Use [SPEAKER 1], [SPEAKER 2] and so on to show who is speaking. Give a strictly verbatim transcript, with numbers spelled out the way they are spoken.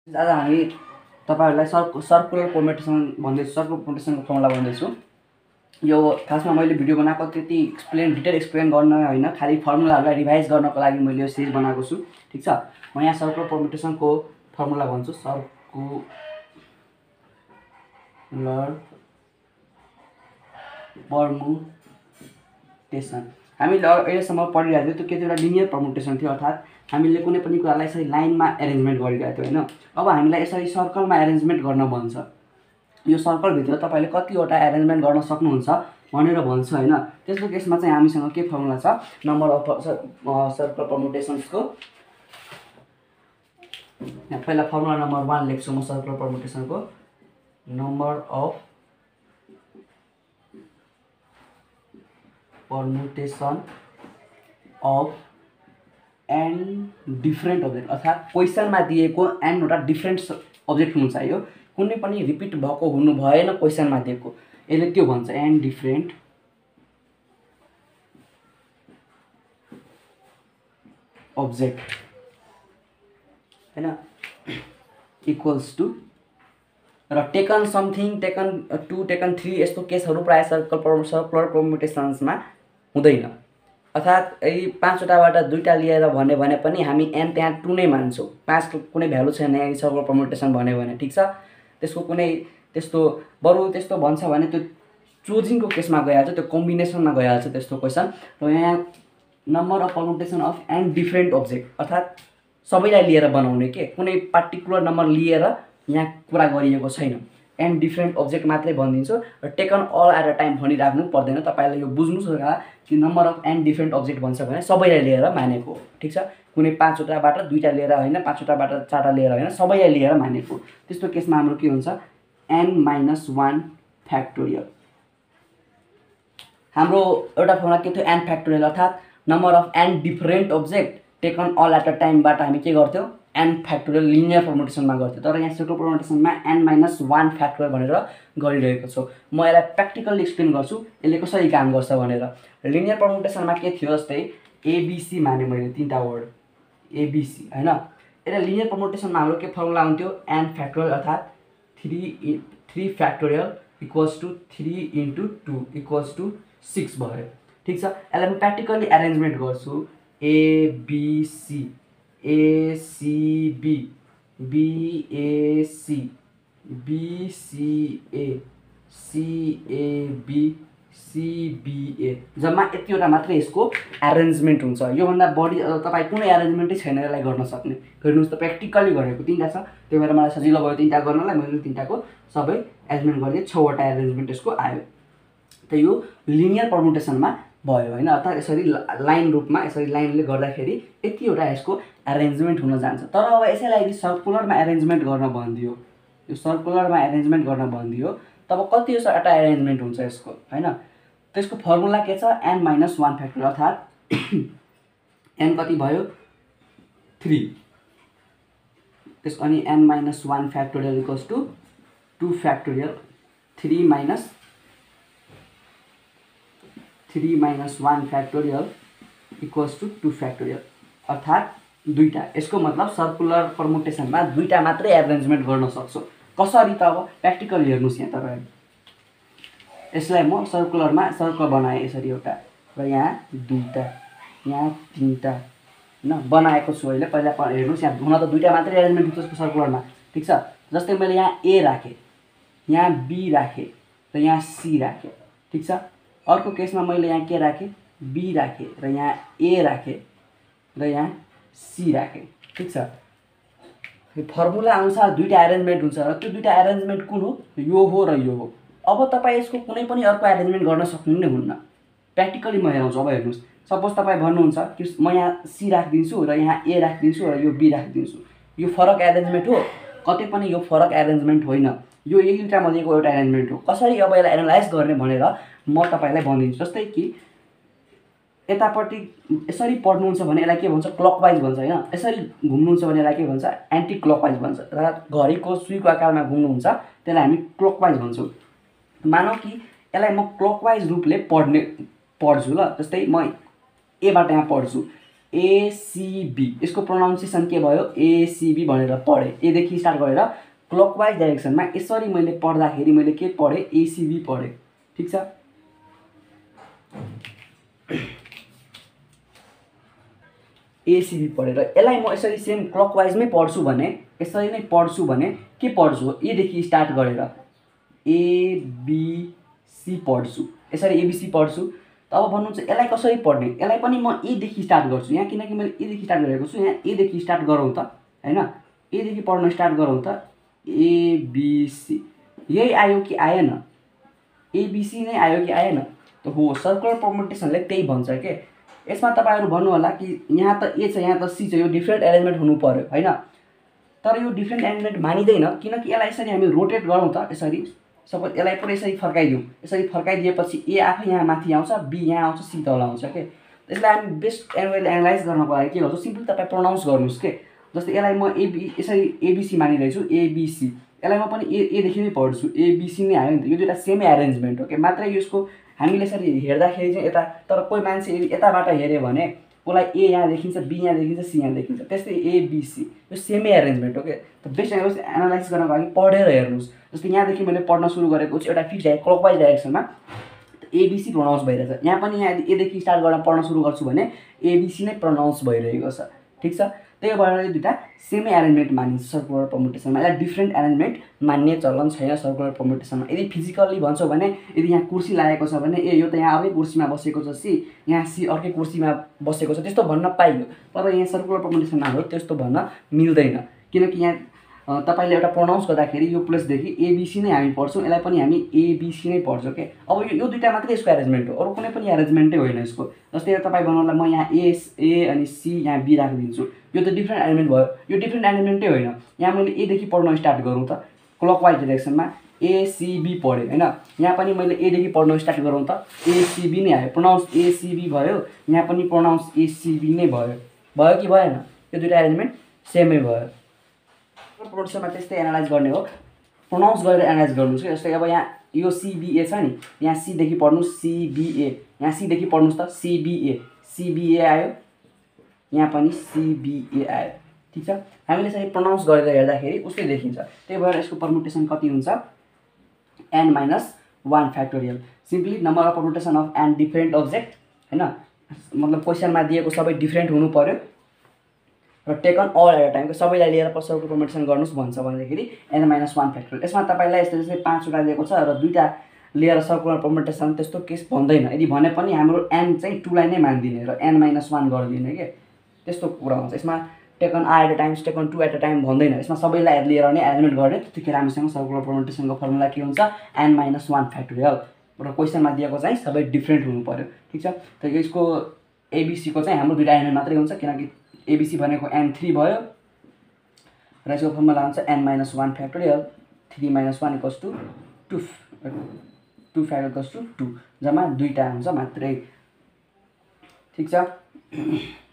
[SPEAKER 1] आज हामी तपाईहरुलाई सर्कुलर परम्युटेसन भन्दैछु सर्कुलर परम्युटेसनको फर्मुला भन्दैछु। यो खासमा मैले भिडियो बनाएको त्यति एक्सप्लेन डिटेल एक्सप्लेन गर्न हैन, खाली फर्मुलाहरुलाई रिभाइज गर्नको लागि मैले यो सिरिज बनाएको छु। ठीक छ, म यहाँ सर्कुलर परम्युटेसनको फर्मुला भन्छु। सर्कुलर परम्युटेसन हामीले अहिलेसम्म पढिरहेको थियो त्यो के थियो, एउटा लिनियर परम्युटेसन थियो, अर्थात् हामीले कुनै पनि कुरालाई यसरी लाइनमा एरेन्जमेन्ट गरिरहेको थियो हैन। अब हामीलाई यसरी सर्कलमा एरेन्जमेन्ट गर्न भन्छ। यो सर्कल भित्र तपाईले कतिवटा एरेन्जमेन्ट गर्न सक्नुहुन्छ भनेर भन्छ हैन। त्यसको केसमा चाहिँ हामीसँग के फर्मुला छ, नम्बर अफ सर्कल परम्युटेसन्सको। यहाँ पहिला फर्मुला नम्बर वन लेख्छु म सर्कुलर परम्युटेसनको। Number of permutation of N different object, अर्थात् क्वेसनमा दिएको एन वटा डिफ्रेन्ट अब्जेक्ट हुनु चाहियो, कुनै पनि रिपिट भएको हुनु भएन क्वेसनमा दिएको, यसले त्यो भन्छ एन डिफ्रेन्ट अब्जेक्ट हैन इक्वल्स टु र taken something, taken two, taken three यस्तो केसहरू प्राय सर्कल सर्कुलर परम्युटेसन्समा हुँदैन। अर्थात् यदि पाँचवटाबाट दुईटा लिएर भने भने पनि हामी एन त्यहाँ टू नै मान्छौँ, पाँच कुनै भ्यालु छैन यहाँ सर्कुलर परम्युटेसन भन्यो भने। ठीक छ, त्यसको कुनै त्यस्तो बरु त्यस्तो भन्छ भने त्यो चोजिङको केसमा गइहाल्छ, त्यो कम्बिनेसनमा गइहाल्छ त्यस्तो क्वेसन। र यहाँ number of permutation of N different object, अर्थात् सबैलाई लिएर बनाउने के, कुनै पार्टिकुलर नम्बर लिएर यहाँ कुरा गरिएको छैन, एन डिफ्रेन्ट अब्जेक्ट मात्रै भनिदिन्छु। र taken all at a time भनिराख्नु पर्दैन, तपाईँले यो बुझ्नुहोस् होला कि number of N different object भन्छ भने सबैलाई लिएर मानेको। ठीक छ, कुनै पाँचवटाबाट दुईटा लिएर होइन, पाँचवटाबाट चारवटा लिएर होइन, सबैलाई लिएर मानेको। त्यस्तो केसमा हाम्रो के हुन्छ, एन माइनस वान फ्याक्टोरियल। हाम्रो एउटा फर्मुला के थियो, एन फ्याक्टोरियल, अर्थात् number of N different object taken all at a टाइमबाट हामी के गर्थ्यौँ, एन फ्याक्टोरियल लिनियर परम्युटेसनमा गर्थ्यो। तर यहाँ सर्कुलर परम्युटेसनमा एन माइनस वान फ्याक्टोरियल भनेर गरिरहेको छु। म यसलाई प्र्याक्टिकली एक्सप्लेन गर्छु यसले कसरी काम गर्छ भनेर। लिनियर परम्युटेसनमा के थियो, जस्तै एबिसी माने मैले तीनटा वर्ड एबिसी हैन। यसलाई लिनियर परम्युटेसनमा हाम्रो के फर्मुला हुन्थ्यो, एन फ्याक्टोरियल अर्थात् three three factorial equals to three into two equals to six भयो। ठीक छ, यसलाई म प्र्याक्टिकली एरेन्जमेन्ट गर्छु। ABC ACB BAC BCA CAB CBA जम्मा यतिवटा मात्रै यसको एरेन्जमेन्ट हुन्छ। योभन्दा बढी तपाईँ कुनै एरेन्जमेन्टै छैन यसलाई गर्न सक्ने। हेर्नुहोस् त प्र्याक्टिकली गरेको तिनवटा छ, त्यही भएर मलाई सजिलो भयो तिनवटा गर्नलाई। मैले तिनवटाको सबै एरेन्जमेन्ट गरिदिएँ, छवटा एरेन्जमेन्ट यसको आयो। त यो लिनियर परम्युटेसनमा भयो हैन, अर्थात् यसरी लाइन रूपमा यसरी लाइनले गर्दाखेरि यतिवटा यसको एरेन्जमेन्ट हुन जान्छ। तर अब यसैलाई यदि सर्कुलरमा एरेन्जमेन्ट गर्न भनिदियो, यो सर्कुलरमा एरेन्जमेन्ट गर्न भनिदियो तब कतिवटा एरेन्जमेन्ट हुन्छ यसको हैन। त्यसको फर्मुला के छ, एन माइनस वान फ्याक्टोरियल, अर्थात् एन कति भयो थ्री, त्यस अनि N minus one factorial equals two two factorial, three minus three minus one factorial equals two two factorial, अर्थात् दुईटा। यसको मतलब सर्कुलर परम्युटेसनमा दुईटा मात्रै एरेन्जमेन्ट गर्न सक्छौँ। कसरी त अब प्र्याक्टिकली हेर्नुहोस्। यहाँ तपाईँ यसलाई म सर्कुलरमा सर्कल बनाएँ यसरी एउटा, र यहाँ दुईटा, यहाँ तिनवटा होइन बनाएको छु अहिले। पहिला हेर्नुहोस्, यहाँ हुन त दुईटा मात्रै एरेन्जमेन्ट हुन्छ सर्कुलरमा। ठिक छ, जस्तै मैले यहाँ ए राखेँ, यहाँ बी राखेँ र यहाँ सी राखेँ। ठिक छ, अर्को केसमा मैले यहाँ के राखेँ, बी राखेँ र यहाँ ए राखेँ र यहाँ सी राखेँ। ठिक छ, फर्मुला अनुसार दुईटा एरेन्जमेन्ट हुन्छ र त्यो दुईटा एरेन्जमेन्ट कुन हो, यो हो र यो हो। अब तपाईँ यसको कुनै पनि अर्को एरेन्जमेन्ट गर्न सक्नु नै हुन्न। प्र्याक्टिकली म हेराउँछु। अब हेर्नुहोस्, सपोज तपाईँ भन्नुहुन्छ कि म यहाँ सी राखिदिन्छु र यहाँ ए राखिदिन्छु र यो बी राखिदिन्छु, यो फरक एरेन्जमेन्ट हो, कतै पनि यो फरक एरेन्जमेन्ट होइन, यो यही दुईटा मध्येको एउटा एरेन्जमेन्ट हो। कसरी अब यसलाई एनालाइज गर्ने भनेर म तपाईँलाई भनिदिन्छु। जस्तै कि यतापट्टि यसरी पढ्नुहुन्छ भने यसलाई के भन्छ, क्लकवाइज भन्छ होइन। यसरी घुम्नुहुन्छ भने यसलाई के भन्छ, एन्टी क्लकवाइज भन्छ। अर्थात् घडीको सुईको आकारमा घुम्नुहुन्छ त्यसलाई हामी क्लकवाइज भन्छौँ। मानौँ कि यसलाई म क्लकवाइज रूपले पढ्ने पढ्छु ल, जस्तै म एबाट यहाँ पढ्छु, एसीबी यसको प्रोनाउन्सिएसन के भयो एसीबी भनेर पढेँ। एदेखि स्टार्ट गरेर क्लकवाइज डाइरेक्सनमा यसरी मैले पढ्दाखेरि मैले के पढेँ एसीबी पढेँ। ठिक छ, एसीबी पढेर यसलाई म यसरी सेम क्लकवाइजमै पढ्छु भने यसरी नै पढ्छु भने के पढ्छु एदेखि स्टार्ट गरेर एबीसी पढ्छु, यसरी एबीसी पढ्छु। त अब भन्नुहुन्छ यसलाई कसरी पढ्ने, यसलाई पनि म एदेखि स्टार्ट गर्छु यहाँ, किनकि मैले एदेखि स्टार्ट गरेको छु। यहाँ एदेखि स्टार्ट गरौँ त हैन, एदेखि पढ्न स्टार्ट गरौँ त एबीसी, यही आयो कि आएन, एबीसी नै आयो कि आएन त हो। सर्कुलर परम्युटेसनले त्यही भन्छ के। यसमा तपाईहरु भन्नु होला कि यहाँ त ए छ यहाँ त सी छ, यो डिफरेन्ट एरेन्जमेन्ट हुनु पर्यो हैन, तर यो डिफरेन्ट एरेन्जमेन्ट मानिदैन, किनकि यसलाई यसरी हामी रोटेट गरौँ त यसरी, सपोज यसलाई पुरै यसरी फर्काइदिउँ, यसरी फर्काइदिएपछि ए आफै यहाँ माथि आउँछ, बी यहाँ आउँछ, सी तल आउँछ के। यसलाई हामी बेस्ट एङ्गलले एनालाइज गर्नको लागि के गर्छु सिम्पली तपाईँ प्रोनाउन्स गर्नुहोस् के। जस्तै यसलाई म एबी यसरी एबीसी मानिरहेछु, एबीसी, यसलाई म पनि ए एदेखि नै पढ्छु, एबीसी नै आयो नि त, यो दुईटा सेमै एरेन्जमेन्ट हो के। मात्रै यसको हामीले यसरी हेर्दाखेरि चाहिँ यता, तर कोही मान्छे यताबाट हेऱ्यो भने उसलाई ए यहाँ देखिन्छ, बी यहाँ देखिन्छ, सी यहाँ देखिन्छ, त्यस्तै एबीसी यो सेमै एरेन्जमेन्ट हो के। त बेस्ट एङ्गल एनालाइज गर्नको लागि पढेर हेर्नुहोस्। जस्तै यहाँदेखि मैले पढ्न सुरु गरेको छु एउटा फिक्स डाइरेक्ट क्लकवाइज डाइरेक्सनमा एबीसी प्रोनाउन्स भइरहेछ, यहाँ पनि यहाँ एदेखि स्टार्ट गरेर पढ्न सुरु गर्छु भने एबीसी नै प्रोनाउन्स भइरहेको छ। ठिक छ, त्यही भएर यो दुईटा सेमै एरेन्जमेन्ट मानिन्छ सर्कुलर परम्युटेसनमा। यसलाई डिफरेन्ट एरेन्जमेन्ट मान्ने चलन छैन सर्कुलर परम्युटेसनमा। यदि फिजिकल्ली भन्छौ भने यदि यहाँ कुर्सी लागेको छ भने ए यो त यहाँ अर्कै कुर्सीमा बसेको छ सी, यहाँ सी अर्कै कुर्सीमा बसेको छ, त्यस्तो भन्न पाइयो। तर यहाँ सर्कुलर परम्युटेसनमा हो त्यस्तो भन्न मिल्दैन, किनकि यहाँ तपाईले एउटा प्रोनाउन्स गर्दाखेरि यो प्लेसदेखि एबीसी नै हामी पढ्छौँ, यसलाई पनि हामी एबीसी नै पढ्छौँ के। अब यो यो दुईटा मात्रै यसको एरेन्जमेन्ट हो, अरू कुनै पनि एरेन्जमेन्टै होइन यसको। जस्तै तपाईँ भन्नुहोला म यहाँ ए ए अनि सी यहाँ बी राखिदिन्छु, यो त डिफ्रेन्ट एरेन्जमेन्ट भयो, यो डिफ्रेन्ट एरेन्जमेन्टै होइन। यहाँ मैले एदेखि पढ्न स्टार्ट गरौँ त क्लकवाइज डाइरेक्सनमा एसीबी पढेँ होइन, यहाँ पनि मैले एदेखि पढ्न स्टार्ट गरौँ त एसीबी नै आयो, प्रोनाउन्स एसीबी भयो, यहाँ पनि प्रोनाउन्स एसीबी नै भयो। भयो कि भएन, यो दुईटा एरेन्जमेन्ट सेमै भयो। परम्युटेसनमा त्यस्तै एनालाइज गर्ने हो, प्रोनाउन्स गरेर एनालाइज गर्नुहोस् कि। जस्तै अब यहाँ यो सीबीए छ नि, यहाँ सीदेखि पढ्नुहोस् सीबीए, यहाँ सीदेखि पढ्नुहोस् त सीबीए, सीबीए आयो, यहाँ पनि सीबीए आयो। ठिक छ, हामीले चाहिँ प्रोनाउन्स गरेर हेर्दाखेरि उस्तै देखिन्छ। त्यही भएर यसको परम्युटेसन कति हुन्छ N minus one factorial, simply number of permutation of N different object हैन, मतलब क्वेसनमा दिएको सबै डिफरेन्ट हुनु पर्यो र taken all at a time, सबैलाई लिएर सर्कुलर परम्युटेसन गर्नुहोस् भन्छ भनेदेखि एन माइनस वान फ्याक्टोरियल। यसमा तपाईँलाई यस्तो जस्तै पाँचवटा दिएको छ र दुईवटा लिएर सर्कुलर परम्युटेसन त्यस्तो केस भन्दैन। यदि भने पनि हाम्रो एन चाहिँ टूलाई नै मानिदिने र एन माइनस वान गरिदिने के, त्यस्तो कुरा हुन्छ। यसमा taken a at a times taken two at a time भन्दैन, यसमा सबैलाई लिएर नै एरेन्जमेन्ट गर्ने। त्यतिखेर हामीसँग सर्कुलर परम्युटेसनको फर्मुला के हुन्छ एन माइनस वान फ्याक्टोरियल र क्वेसनमा दिएको चाहिँ सबै डिफरेन्ट हुनु पर्यो। ठिक छ, त यसको एबीसीको चाहिँ हाम्रो दुईवटा एन मात्रै हुन्छ, किनकि एबीसी भनेको एन थ्री भयो र यसको फर्मुला हुन्छ N minus one factorial, three minus one equals two two two factorial equals two two, जम्मा दुईवटा हुन्छ मात्रै। ठिक छ।